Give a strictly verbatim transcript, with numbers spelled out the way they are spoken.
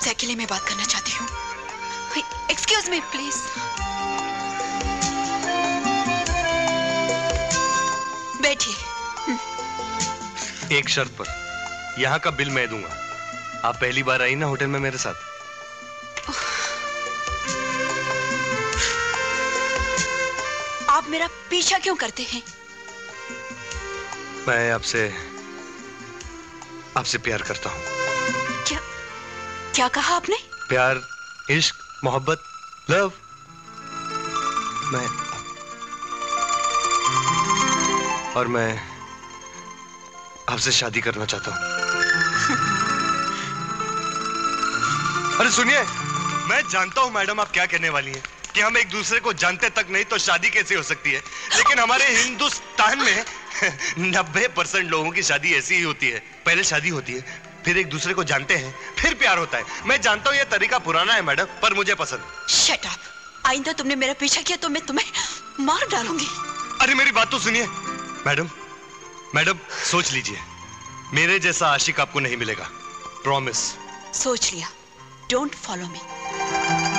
आपसे अकेले में बात करना चाहती हूँ। Excuse me please. बैठिए। एक शर्त पर, यहाँ का बिल मैं दूंगा। आप पहली बार आई ना होटल में मेरे साथ। आप मेरा पीछा क्यों करते हैं? मैं आपसे आपसे प्यार करता हूँ। क्या क्या कहा आपने? प्यार, इश्क, मोहब्बत, लव। मैं और मैं आपसे शादी करना चाहता हूँ। अरे सुनिए, मैं जानता हूँ मैडम आप क्या कहने वाली हैं कि हम एक दूसरे को जानते तक नहीं तो शादी कैसे हो सकती है, लेकिन हमारे हिंदुस्तान में नब्बे परसेंट लोगों की शादी ऐसी ही होती है। पहले शादी होती है, फिर एक दूसरे को जानते हैं, फिर प्यार होता है। मैं जानता हूँ ये तरीका पुराना है मैडम, पर मुझे पसंद। Shut up. आइंदा तुमने मेरा पीछा किया तो मैं तुम्हें मार डालूंगी। अरे मेरी बात तो सुनिए मैडम। मैडम सोच लीजिए, मेरे जैसा आशिक आपको नहीं मिलेगा, प्रॉमिस। सोच लिया। Don't follow me.